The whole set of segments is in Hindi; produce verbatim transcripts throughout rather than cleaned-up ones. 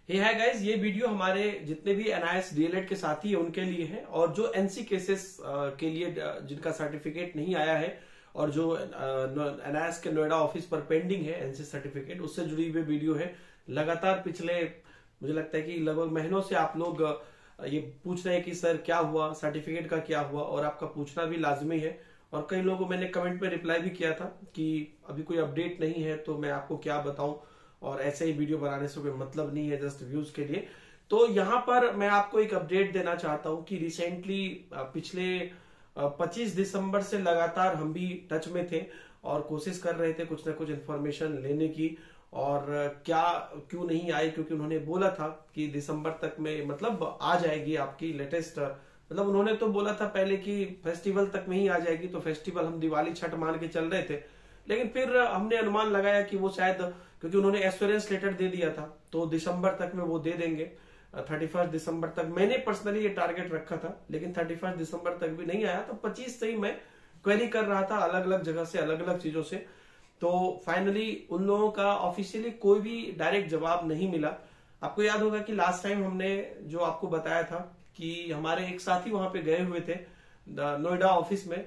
हे हाय गाइस, ये वीडियो हमारे जितने भी एनआईएस डीएलएड के साथी है उनके लिए है, और जो एनसी केसेस के लिए जिनका सर्टिफिकेट नहीं आया है और जो एनआईएस के नोएडा ऑफिस पर पेंडिंग है एनसी सर्टिफिकेट, उससे जुड़ी हुई वीडियो है। लगातार पिछले मुझे लगता है कि लगभग महीनों से आप लोग ये पूछ रहे हैं कि सर क्या हुआ, सर्टिफिकेट का क्या हुआ, और आपका पूछना भी लाजमी है। और कई लोगों को मैंने कमेंट में रिप्लाई भी किया था कि अभी कोई अपडेट नहीं है तो मैं आपको क्या बताऊं, और ऐसे ही वीडियो बनाने से कोई मतलब नहीं है, जस्ट व्यूज के लिए। तो यहाँ पर मैं आपको एक अपडेट देना चाहता हूँ कि रिसेंटली पिछले पच्चीस दिसंबर से लगातार हम भी टच में थे और कोशिश कर रहे थे कुछ ना कुछ इन्फॉर्मेशन लेने की, और क्या क्यों नहीं आई, क्योंकि उन्होंने बोला था कि दिसंबर तक में मतलब आ जाएगी आपकी लेटेस्ट, मतलब उन्होंने तो बोला था पहले कि फेस्टिवल तक में ही आ जाएगी, तो फेस्टिवल हम दिवाली छठ मान के चल रहे थे। लेकिन फिर हमने अनुमान लगाया कि वो शायद, क्योंकि उन्होंने एश्योरेंस लेटर दे दिया था, तो दिसंबर तक में वो दे देंगे। थर्टी फर्स्ट दिसंबर तक मैंने पर्सनली ये टारगेट रखा था, लेकिन थर्टी फर्स्ट दिसंबर तक भी नहीं आया। तो पच्चीस से ही मैं क्वेरी कर रहा था अलग अलग जगह से, अलग अलग चीजों से। तो फाइनली उन लोगों का ऑफिशियली कोई भी डायरेक्ट जवाब नहीं मिला। आपको याद होगा कि लास्ट टाइम हमने जो आपको बताया था कि हमारे एक साथी वहां पे गए हुए थे नोएडा ऑफिस में,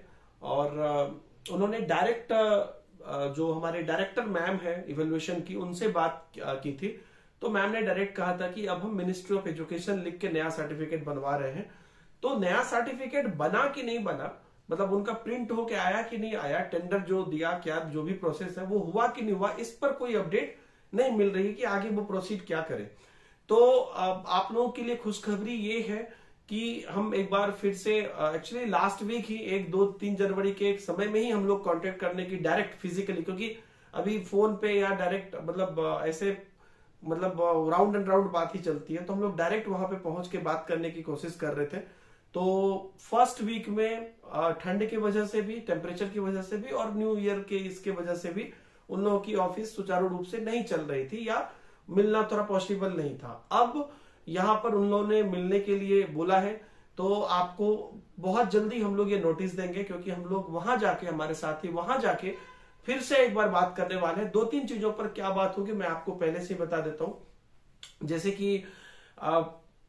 और उन्होंने डायरेक्ट जो हमारे डायरेक्टर मैम है इवेल्युएशन की, उनसे बात की थी। तो मैम ने डायरेक्ट कहा था कि अब हम मिनिस्ट्री ऑफ एजुकेशन लिख के नया सर्टिफिकेट बनवा रहे हैं। तो नया सर्टिफिकेट बना कि नहीं बना, मतलब उनका प्रिंट होके आया कि नहीं आया, टेंडर जो दिया क्या, जो भी प्रोसेस है वो हुआ कि नहीं हुआ, इस पर कोई अपडेट नहीं मिल रही कि आगे वो प्रोसीड क्या करे। तो आप लोगों के लिए खुशखबरी ये है कि हम एक बार फिर से, एक्चुअली लास्ट वीक ही एक दो तीन जनवरी के एक समय में ही हम लोग कांटेक्ट करने की डायरेक्ट फिजिकली, क्योंकि अभी फोन पे या डायरेक्ट मतलब ऐसे मतलब राउंड एंड राउंड बात ही चलती है, तो हम लोग डायरेक्ट वहां पे पहुंच के बात करने की कोशिश कर रहे थे। तो फर्स्ट वीक में ठंड की वजह से भी, टेम्परेचर की वजह से भी, और न्यू ईयर के इसके वजह से भी उन लोगों की ऑफिस सुचारू रूप से नहीं चल रही थी या मिलना थोड़ा पॉसिबल नहीं था। अब यहाँ पर उन लोगों ने मिलने के लिए बोला है, तो आपको बहुत जल्दी हम लोग ये नोटिस देंगे, क्योंकि हम लोग वहां जाके, हमारे साथी वहां जाके फिर से एक बार बात करने वाले हैं। दो तीन चीजों पर क्या बात होगी मैं आपको पहले से बता देता हूं। जैसे कि आ,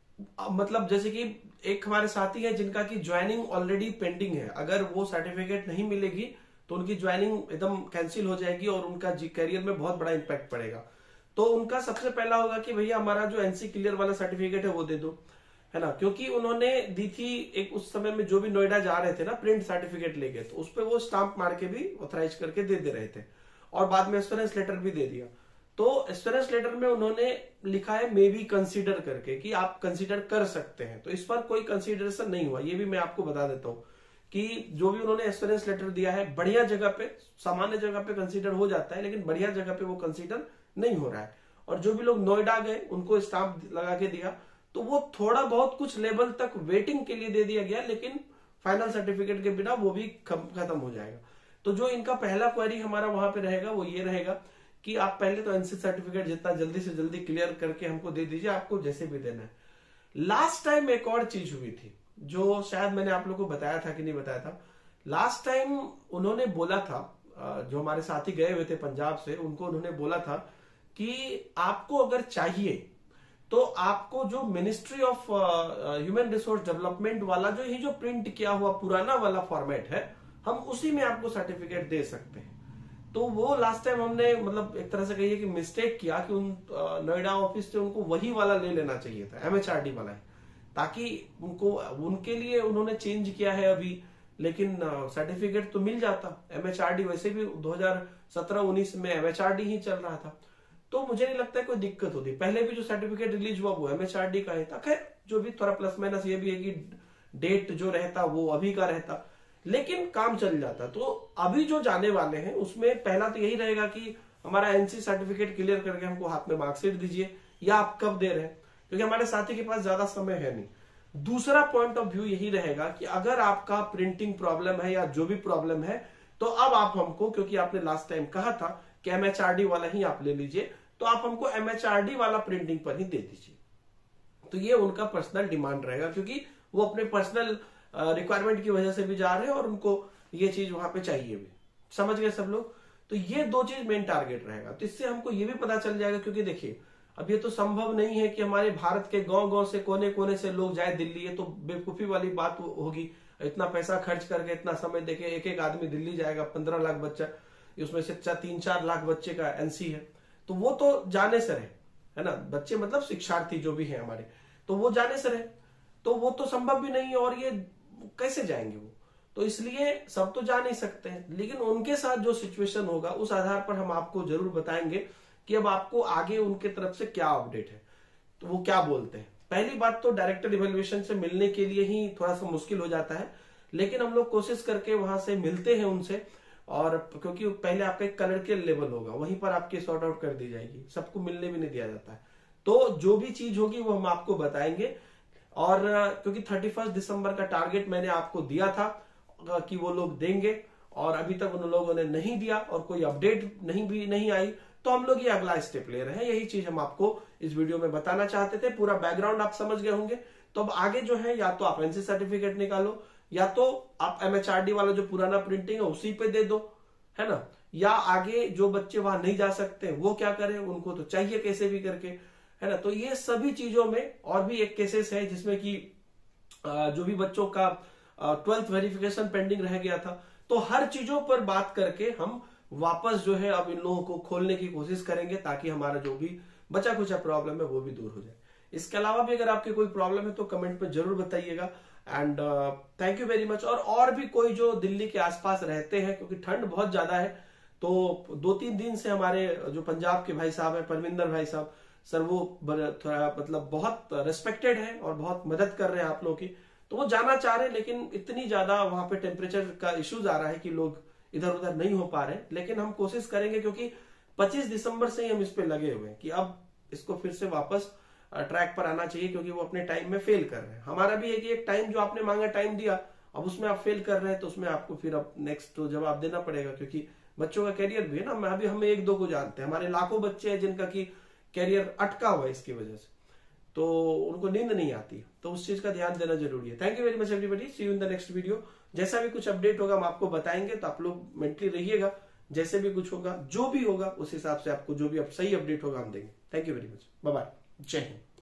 मतलब जैसे कि एक हमारे साथी है जिनका की ज्वाइनिंग ऑलरेडी पेंडिंग है, अगर वो सर्टिफिकेट नहीं मिलेगी तो उनकी ज्वाइनिंग एकदम कैंसिल हो जाएगी और उनका करियर में बहुत बड़ा इंपैक्ट पड़ेगा। तो उनका सबसे पहला होगा कि भैया हमारा जो एनसी क्लियर वाला सर्टिफिकेट है वो दे दो, है ना, क्योंकि उन्होंने दी थी एक उस समय में जो भी नोएडा जा रहे थे ना प्रिंट सर्टिफिकेट लेके, तो उस पर वो स्टाम्प मार के भी ऑथराइज करके दे दे रहे थे, और बाद में एश्योरेंस लेटर भी दे दिया। तो एश्योरेंस लेटर में उन्होंने लिखा है मे बी कंसीडर करके, कि आप कंसीडर कर सकते हैं। तो इस पर कोई कंसीडरेशन नहीं हुआ, ये भी मैं आपको बता देता हूँ कि जो भी उन्होंने एश्योरेंस लेटर दिया है, बढ़िया जगह पे, सामान्य जगह पे कंसीडर हो जाता है, लेकिन बढ़िया जगह पे वो कंसीडर नहीं हो रहा है। और जो भी लोग नोएडा गए उनको स्टाम्प लगा के दिया, तो वो थोड़ा बहुत कुछ लेवल तक वेटिंग के लिए दे दिया गया, लेकिन फाइनल सर्टिफिकेट के बिना वो भी खत्म हो जाएगा। तो जो इनका पहला क्वेरी हमारा वहां पे रहेगा वो ये रहेगा कि आप पहले तो एनसी सर्टिफिकेट जितना जल्दी से जल्दी क्लियर करके हमको दे दीजिए, आपको जैसे भी देना है। लास्ट टाइम एक और चीज हुई थी जो शायद मैंने आप लोगों को बताया था कि नहीं बताया था। लास्ट टाइम उन्होंने बोला था, जो हमारे साथी गए हुए थे पंजाब से, उनको उन्होंने बोला था कि आपको अगर चाहिए तो आपको जो ministry of human resource development वाला जो ये जो प्रिंट किया हुआ पुराना वाला फॉर्मेट है, हम उसी में आपको सर्टिफिकेट दे सकते हैं। तो वो लास्ट टाइम हमने मतलब एक तरह से कहिए कि मिस्टेक किया कि उन नोएडा ऑफिस से उनको वही वाला ले लेना चाहिए था, एमएचआरडी वाला है, ताकि उनको उनके लिए उन्होंने चेंज किया है अभी, लेकिन सर्टिफिकेट तो मिल जाता। एमएचआरडी वैसे भी दो हजार सत्रह उन्नीस में एमएचआरडी ही चल रहा था, तो मुझे नहीं लगता है कोई दिक्कत होती। पहले भी जो सर्टिफिकेट रिलीज हुआ वो एमएचआरडी का ही था। खैर जो भी थोड़ा प्लस माइनस ये भी है कि डेट जो रहता वो अभी का रहता, लेकिन काम चल जाता। तो अभी जो जाने वाले हैं उसमें पहला तो यही रहेगा कि हमारा एनसी सर्टिफिकेट क्लियर करके हमको हाथ में मार्कशीट दीजिए, या आप कब दे रहे हैं, क्योंकि हमारे साथी के पास ज्यादा समय है नहीं। दूसरा पॉइंट ऑफ व्यू यही रहेगा कि अगर आपका प्रिंटिंग प्रॉब्लम है या जो भी प्रॉब्लम है, तो अब आप हमको, क्योंकि आपने लास्ट टाइम कहा था कि एमएचआरडी वाला ही आप ले लीजिए, तो आप हमको एमएचआरडी वाला प्रिंटिंग पर ही दे दीजिए। तो ये उनका पर्सनल डिमांड रहेगा, क्योंकि वो अपने पर्सनल रिक्वायरमेंट की वजह से भी जा रहे हैं और उनको ये चीज वहां पे चाहिए भी। समझ गए सब लोग? तो ये दो चीज मेन टारगेट रहेगा। तो इससे हमको ये भी पता चल जाएगा, क्योंकि देखिए अब ये तो संभव नहीं है कि हमारे भारत के गांव गांव से कोने कोने से लोग जाए दिल्ली, ये तो बेवकूफी वाली बात होगी। इतना पैसा खर्च करके इतना समय देके एक एक आदमी दिल्ली जाएगा, पंद्रह लाख बच्चा, उसमें से तीन चार लाख बच्चे का एनसी है, तो वो तो जाने से रहे, है ना, बच्चे मतलब शिक्षार्थी जो भी है हमारे, तो वो जाने से रहे, तो वो तो संभव भी नहीं है, और ये कैसे जाएंगे वो। तो इसलिए सब तो जा नहीं सकते हैं, लेकिन उनके साथ जो सिचुएशन होगा उस आधार पर हम आपको जरूर बताएंगे कि अब आपको आगे उनके तरफ से क्या अपडेट है, तो वो क्या बोलते हैं। पहली बात तो डायरेक्टर इवेल्युएशन से मिलने के लिए ही थोड़ा सा मुश्किल हो जाता है, लेकिन हम लोग कोशिश करके वहां से मिलते हैं उनसे, और क्योंकि पहले आपका एक कलरिकल लेवल होगा, वहीं पर आपकी सॉर्ट आउट कर दी जाएगी, सबको मिलने भी नहीं दिया जाता है। तो जो भी चीज होगी वो हम आपको बताएंगे। और क्योंकि थर्टी फर्स्ट दिसंबर का टारगेट मैंने आपको दिया था कि वो लोग देंगे, और अभी तक उन लोगों ने नहीं दिया और कोई अपडेट नहीं भी नहीं आई, तो हम लोग ये अगला स्टेप ले रहे हैं। यही चीज हम आपको इस वीडियो में बताना चाहते थे। पूरा बैकग्राउंड आप समझ गए होंगे। तो अब आगे जो है, या तो आप एनसी सर्टिफिकेट निकालो, या तो आप एमएचआरडी वाला जो पुराना प्रिंटिंग है उसी पे दे दो, है ना, या आगे जो बच्चे वहां नहीं जा सकते वो क्या करें, उनको तो चाहिए कैसे भी करके, है ना। तो ये सभी चीजों में और भी एक केसेस है जिसमें कि जो भी बच्चों का ट्वेल्थ वेरिफिकेशन पेंडिंग रह गया था, तो हर चीजों पर बात करके हम वापस जो है अब इन लोगों को खोलने की कोशिश करेंगे, ताकि हमारा जो भी बचा कुछ प्रॉब्लम है वो भी दूर हो जाए। इसके अलावा भी अगर आपके कोई प्रॉब्लम है तो कमेंट में जरूर बताइएगा। And thank you very much. और और भी कोई जो दिल्ली के आसपास रहते हैं, क्योंकि ठंड बहुत ज्यादा है, तो दो तीन दिन से हमारे जो पंजाब के भाई साहब हैं, परमिंदर भाई साहब सर, वो थोड़ा मतलब बहुत रेस्पेक्टेड है और बहुत मदद कर रहे हैं आप लोगों की, तो वो जाना चाह रहे हैं, लेकिन इतनी ज्यादा वहां पे टेम्परेचर का इश्यूज आ रहा है कि लोग इधर उधर नहीं हो पा रहे हैं। लेकिन हम कोशिश करेंगे, क्योंकि पच्चीस दिसंबर से ही हम इस पे लगे हुए हैं कि अब इसको फिर से वापस ट्रैक पर आना चाहिए, क्योंकि वो अपने टाइम में फेल कर रहे हैं। हमारा भी है कि एक टाइम जो आपने मांगा टाइम दिया, अब उसमें आप फेल कर रहे हैं, तो उसमें आपको फिर अब नेक्स्ट तो जवाब देना पड़ेगा, क्योंकि बच्चों का कैरियर भी है ना। अभी हम एक दो को जानते हैं, हमारे लाखों बच्चे हैं जिनका की कैरियर अटका हुआ है इसकी वजह से, तो उनको नींद नहीं आती, तो उस चीज का ध्यान देना जरूरी है। Thank you very much everybody, see you in the next video. जैसा भी कुछ अपडेट होगा हम आपको बताएंगे, तो आप लोग मेंटली रहिएगा, जैसे भी कुछ होगा, जो भी होगा उस हिसाब से आपको जो भी अब सही अपडेट होगा हम देंगे। Thank you very much, bye bye, जय हिंद।